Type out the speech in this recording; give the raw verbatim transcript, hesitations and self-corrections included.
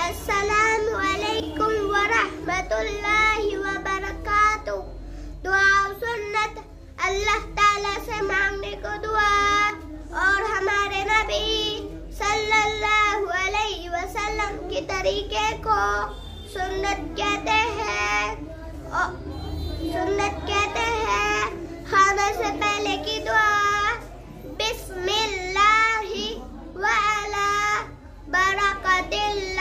अस्सलामु अलैकुम व रहमतुल्लाहि व बरकातुहू। दुआ सुन्नत अल्लाह ताला से मांगने को दुआ और हमारे नबी सल्लल्लाहु अलैहि वसल्लम के तरीके को सुन्नत कहते हैं। सुन्नत कहते हैं खाने से पहले की दुआ बिस्मिल्लाहि व अला बरकतिल्लाह।